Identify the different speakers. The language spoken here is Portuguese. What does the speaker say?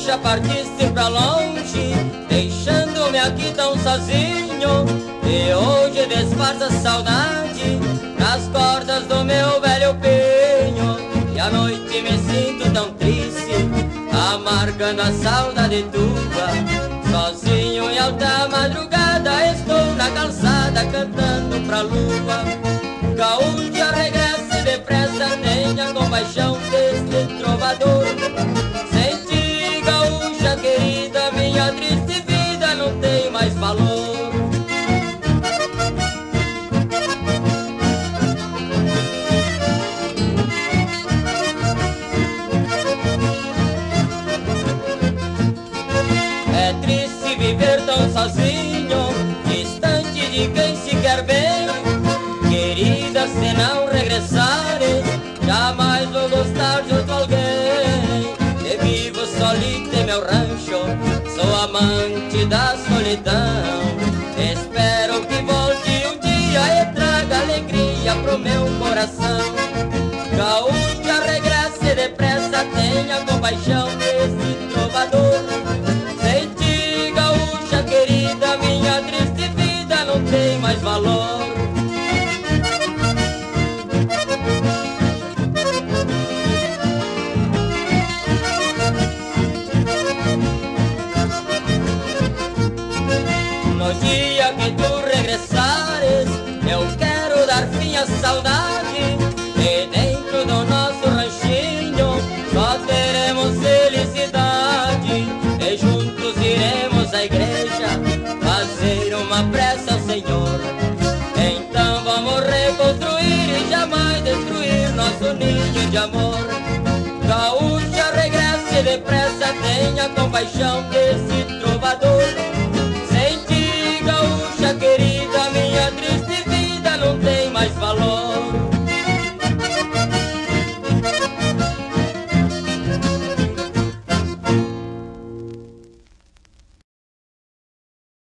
Speaker 1: gaúcha partiste pra longe, deixando-me aqui tão sozinho. E hoje disfarça a saudade nas cordas do meu velho pinho. E à noite me sinto tão triste, amargando a saudade tua. Sozinho em alta madrugada estou na calçada cantando pra lua. Gaúcha, regresse depressa, tenha compaixão deste trovador. Sem ti, gaúcha querida, minha triste vida não tem mais valor. É triste viver tão sozinho, distante de quem se quer bem. Querida, se não regressares, jamais vou gostar de outro alguém. Eu vivo solito em meu rancho, sou amante da solidão. Espero que volte um dia e traga alegria pro meu coração. Gaúcha, regresse depressa, tenha compaixão desse trovador. Sem ti, gaúcha querida, minha triste vida não tem mais valor. No dia que tu regressares, eu quero dar fim à saudade. E dentro do nosso ranchinho só teremos felicidade. E juntos iremos à igreja fazer uma prece ao Senhor. Então vamos reconstruir e jamais destruir nosso ninho de amor. Gaúcha, regresse depressa, tenha compaixão desse